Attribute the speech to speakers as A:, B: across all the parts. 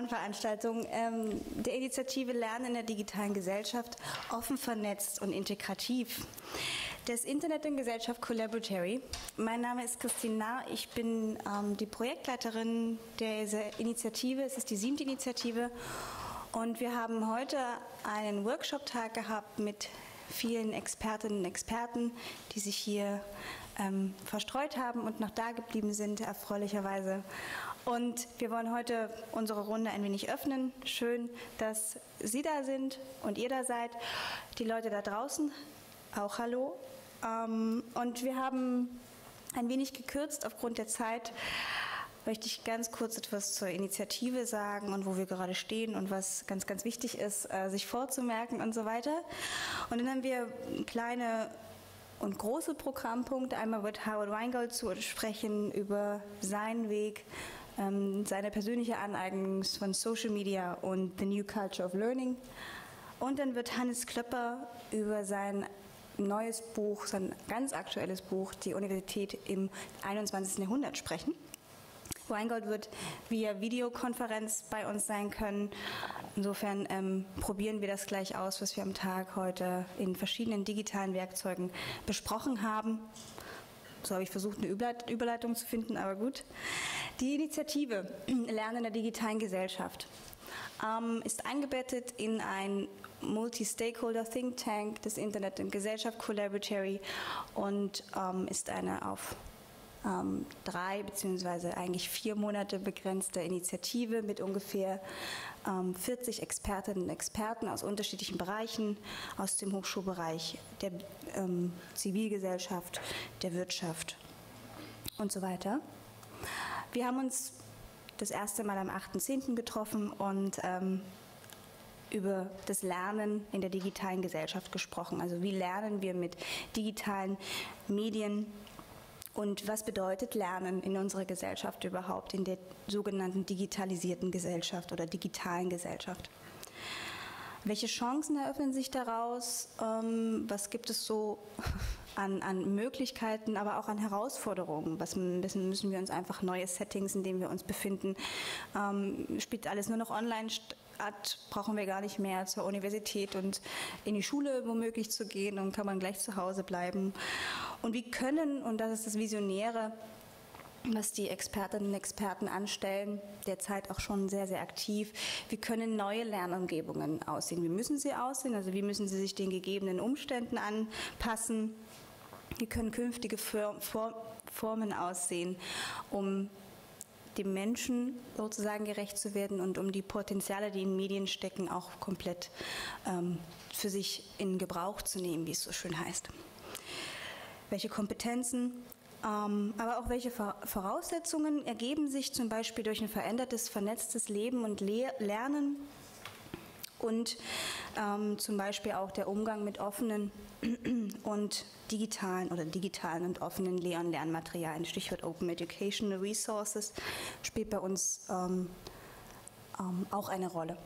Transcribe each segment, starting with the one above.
A: wunderbaren Veranstaltung der Initiative Lernen in der digitalen Gesellschaft, offen, vernetzt und integrativ des Internet und Gesellschaft Collaboratory. Mein Name ist Christine Nahr, ich bin die Projektleiterin dieser Initiative, es ist die 7. Initiative und wir haben heute einen Workshop-Tag gehabt mit vielen Expertinnen und Experten, die sich hier verstreut haben und noch da geblieben sind, erfreulicherweise. Und wir wollen heute unsere Runde ein wenig öffnen. Schön, dass Sie da sind und ihr da seid. Die Leute da draußen, auch hallo. Und wir haben ein wenig gekürzt aufgrund der Zeit. Möchte ich ganz kurz etwas zur Initiative sagen und wo wir gerade stehen und was ganz, ganz wichtig ist, sich vorzumerken und so weiter. Und dann haben wir kleine und große Programmpunkte. Einmal wird Howard Weingold zu sprechen über seinen Weg, seine persönliche Aneignung von Social Media und The New Culture of Learning. Und dann wird Hannes Klöpper über sein neues Buch, sein ganz aktuelles Buch, die Universität im 21. Jahrhundert sprechen. Weingold wird via Videokonferenz bei uns sein können. Insofern probieren wir das gleich aus, was wir am Tag heute in verschiedenen digitalen Werkzeugen besprochen haben. So habe ich versucht, eine Überleitung zu finden, aber gut. Die Initiative Lernen in der digitalen Gesellschaft ist eingebettet in ein Multi-Stakeholder-Think Tank des Internet und Gesellschaft Collaboratory und ist eine auf 3 bzw. eigentlich 4 Monate begrenzte Initiative mit ungefähr 40 Expertinnen und Experten aus unterschiedlichen Bereichen, aus dem Hochschulbereich, der Zivilgesellschaft, der Wirtschaft und so weiter. Wir haben uns das erste Mal am 8.10. getroffen und über das Lernen in der digitalen Gesellschaft gesprochen. Also wie lernen wir mit digitalen Medien und was bedeutet Lernen in unserer Gesellschaft überhaupt, in der sogenannten digitalisierten Gesellschaft oder digitalen Gesellschaft? Welche Chancen eröffnen sich daraus? Was gibt es so an Möglichkeiten, aber auch an Herausforderungen? Was müssen wir uns einfach neue Settings, in denen wir uns befinden? Spielt alles nur noch online statt? Brauchen wir gar nicht mehr zur Universität und in die Schule womöglich zu gehen und kann man gleich zu Hause bleiben. Und wie können, und das ist das Visionäre, was die Expertinnen und Experten anstellen, derzeit auch schon sehr, sehr aktiv, wie können neue Lernumgebungen aussehen? Wie müssen sie aussehen? Also wie müssen sie sich den gegebenen Umständen anpassen? Wie können künftige Formen aussehen, um dem Menschen sozusagen gerecht zu werden und um die Potenziale, die in Medien stecken, auch komplett für sich in Gebrauch zu nehmen, wie es so schön heißt. Welche Kompetenzen, aber auch welche Voraussetzungen ergeben sich zum Beispiel durch ein verändertes, vernetztes Leben und Lernen und zum Beispiel auch der Umgang mit offenen und digitalen und offenen Lehr- und Lernmaterialien. Stichwort Open Educational Resources spielt bei uns auch eine Rolle.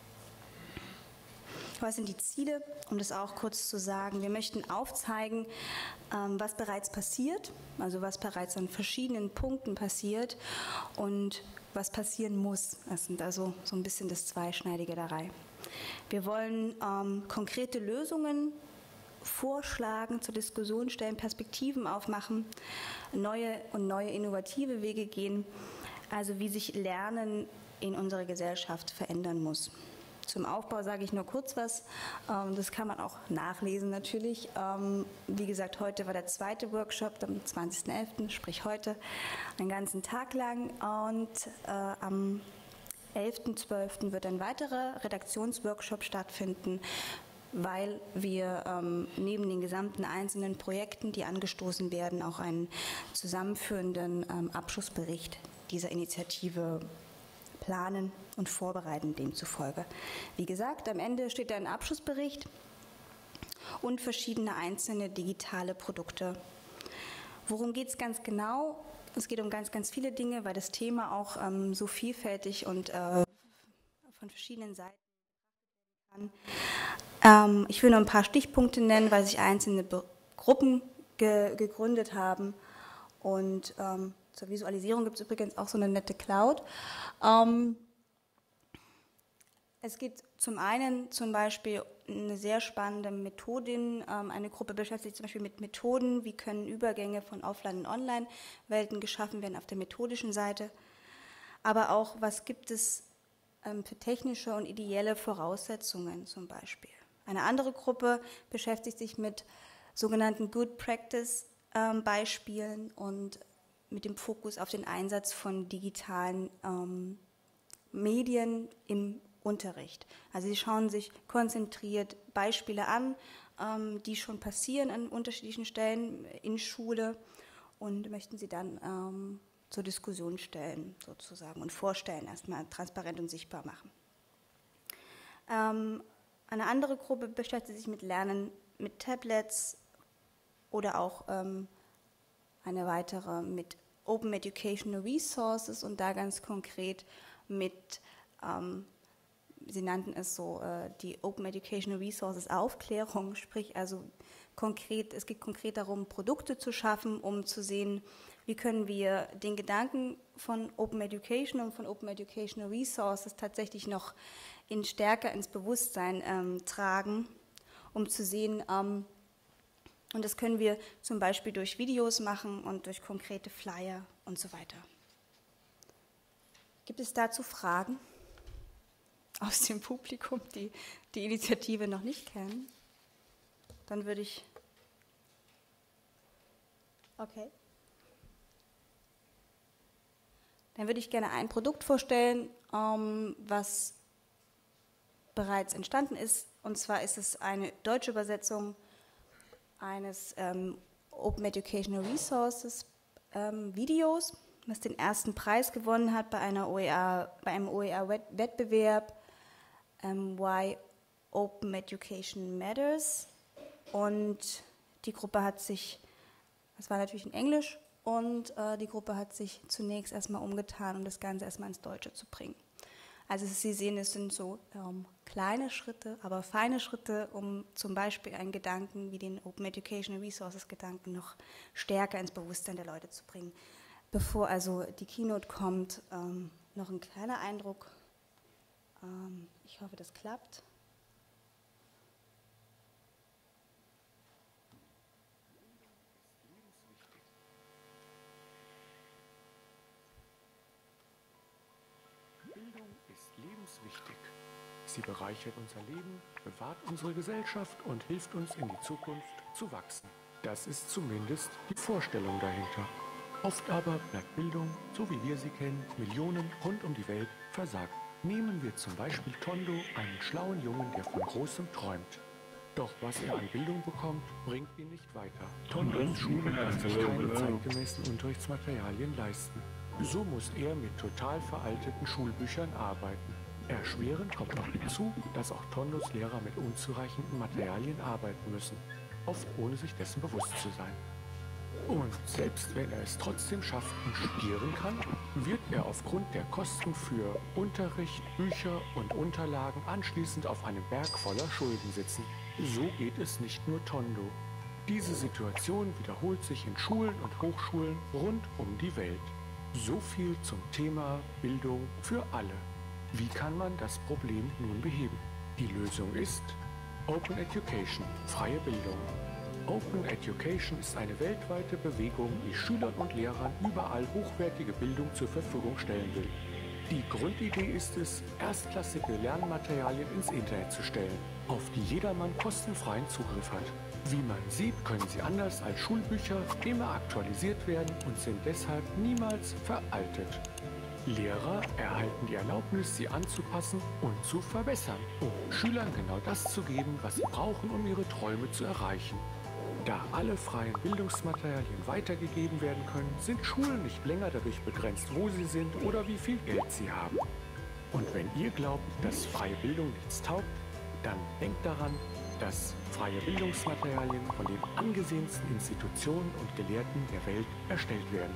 A: Was sind die Ziele? Um das auch kurz zu sagen, wir möchten aufzeigen, was bereits passiert, also was bereits an verschiedenen Punkten passiert und was passieren muss. Das sind also so ein bisschen das Zweischneidige dabei. Wir wollen konkrete Lösungen vorschlagen, zur Diskussion stellen, Perspektiven aufmachen, neue innovative Wege gehen, also wie sich Lernen in unserer Gesellschaft verändern muss. Zum Aufbau sage ich nur kurz was, das kann man auch nachlesen natürlich. Wie gesagt, heute war der zweite Workshop, am 20.11., sprich heute, einen ganzen Tag lang und am 11.12. wird ein weiterer Redaktionsworkshop stattfinden, weil wir neben den gesamten einzelnen Projekten, die angestoßen werden, auch einen zusammenführenden Abschlussbericht dieser Initiative planen und vorbereiten demzufolge. Wie gesagt, am Ende steht ein Abschlussbericht und verschiedene einzelne digitale Produkte. Worum geht es ganz genau? Es geht um ganz, ganz viele Dinge, weil das Thema auch so vielfältig und von verschiedenen Seiten kann. Ich will nur ein paar Stichpunkte nennen, weil sich einzelne Gruppen gegründet haben. Und zur Visualisierung gibt es übrigens auch so eine nette Cloud. Es gibt zum einen zum Beispiel eine sehr spannende Methodin. Eine Gruppe beschäftigt sich zum Beispiel mit Methoden, wie können Übergänge von Offline- und Online-Welten geschaffen werden auf der methodischen Seite. Aber auch, was gibt es für technische und ideelle Voraussetzungen zum Beispiel. Eine andere Gruppe beschäftigt sich mit sogenannten Good Practice Beispielen und mit dem Fokus auf den Einsatz von digitalen Medien im Unterricht. Also sie schauen sich konzentriert Beispiele an, die schon passieren an unterschiedlichen Stellen in Schule und möchten sie dann zur Diskussion stellen sozusagen und vorstellen, erstmal transparent und sichtbar machen. Eine andere Gruppe beschäftigt sich mit Lernen mit Tablets oder auch eine weitere mit Open Educational Resources und da ganz konkret mit, sie nannten es so, die Open Educational Resources Aufklärung, sprich also konkret, es geht konkret darum, Produkte zu schaffen, um zu sehen, wie können wir den Gedanken von Open Education und von Open Educational Resources tatsächlich noch stärker ins Bewusstsein tragen, um zu sehen, und das können wir zum Beispiel durch Videos machen und durch konkrete Flyer und so weiter. Gibt es dazu Fragen aus dem Publikum, die die Initiative noch nicht kennen? Dann würde ich... Okay. Dann würde ich gerne ein Produkt vorstellen, was bereits entstanden ist. Und zwar ist es eine deutsche Übersetzung eines Open Educational Resources Videos, was den ersten Preis gewonnen hat bei einem OER-Wettbewerb Why Open Education Matters. Und die Gruppe hat sich, das war natürlich in Englisch, und die Gruppe hat sich zunächst erstmal umgetan, um das Ganze erstmal ins Deutsche zu bringen. Also Sie sehen, es sind so kleine Schritte, aber feine Schritte, um zum Beispiel einen Gedanken wie den Open Educational Resources Gedanken noch stärker ins Bewusstsein der Leute zu bringen. Bevor also die Keynote kommt, noch ein kleiner Eindruck. Ich hoffe, das klappt.
B: Bildung ist lebenswichtig. Sie bereichert unser Leben, bewahrt unsere Gesellschaft und hilft uns in die Zukunft zu wachsen. Das ist zumindest die Vorstellung dahinter. Oft aber bleibt Bildung, so wie wir sie kennen, Millionen rund um die Welt versagt. Nehmen wir zum Beispiel Tondo, einen schlauen Jungen, der von Großem träumt. Doch was er an Bildung bekommt, bringt ihn nicht weiter. Tondos Schule kann sich keine zeitgemäßen Unterrichtsmaterialien leisten. So muss er mit total veralteten Schulbüchern arbeiten. Erschwerend kommt noch hinzu, dass auch Tondos Lehrer mit unzureichenden Materialien arbeiten müssen, oft ohne sich dessen bewusst zu sein. Und selbst wenn er es trotzdem schafft und studieren kann, wird er aufgrund der Kosten für Unterricht, Bücher und Unterlagen anschließend auf einem Berg voller Schulden sitzen. So geht es nicht nur Tondo. Diese Situation wiederholt sich in Schulen und Hochschulen rund um die Welt. So viel zum Thema Bildung für alle. Wie kann man das Problem nun beheben? Die Lösung ist Open Education, freie Bildung. Open Education ist eine weltweite Bewegung, die Schülern und Lehrern überall hochwertige Bildung zur Verfügung stellen will. Die Grundidee ist es, erstklassige Lernmaterialien ins Internet zu stellen, auf die jedermann kostenfreien Zugriff hat. Wie man sieht, können sie anders als Schulbücher immer aktualisiert werden und sind deshalb niemals veraltet. Lehrer erhalten die Erlaubnis, sie anzupassen und zu verbessern, um Schülern genau das zu geben, was sie brauchen, um ihre Träume zu erreichen. Da alle freien Bildungsmaterialien weitergegeben werden können, sind Schulen nicht länger dadurch begrenzt, wo sie sind oder wie viel Geld sie haben. Und wenn ihr glaubt, dass freie Bildung nichts taugt, dann denkt daran, dass freie Bildungsmaterialien von den angesehensten Institutionen und Gelehrten der Welt erstellt werden.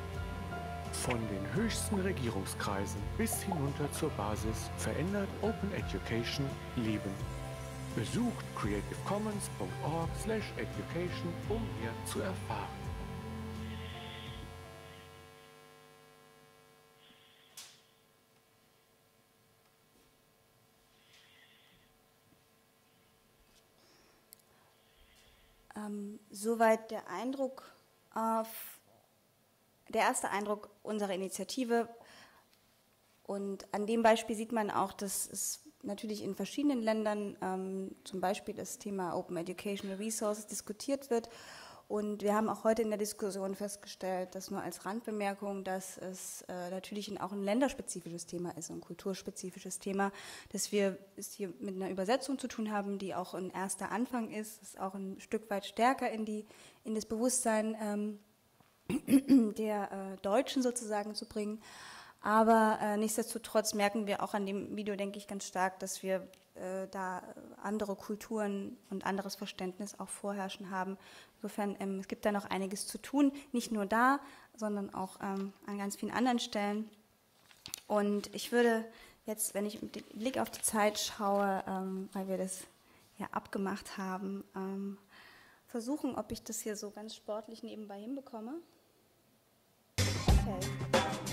B: Von den höchsten Regierungskreisen bis hinunter zur Basis verändert Open Education Leben. Besucht creativecommons.org/education, um mehr zu erfahren.
A: Soweit der erste Eindruck unserer Initiative. Und an dem Beispiel sieht man auch, dass es natürlich in verschiedenen Ländern zum Beispiel das Thema Open Educational Resources diskutiert wird. Und wir haben auch heute in der Diskussion festgestellt, dass nur als Randbemerkung, dass es natürlich auch ein länderspezifisches Thema ist, ein kulturspezifisches Thema, dass wir es hier mit einer Übersetzung zu tun haben, die auch ein erster Anfang ist, es auch ein Stück weit stärker in das Bewusstsein der Deutschen sozusagen zu bringen. Aber nichtsdestotrotz merken wir auch an dem Video, denke ich, ganz stark, dass wir da andere Kulturen und anderes Verständnis auch vorherrschen haben. Insofern, es gibt da noch einiges zu tun, nicht nur da, sondern auch an ganz vielen anderen Stellen. Und ich würde jetzt, wenn ich mit dem Blick auf die Zeit schaue, weil wir das ja abgemacht haben, versuchen, ob ich das hier so ganz sportlich nebenbei hinbekomme. Okay.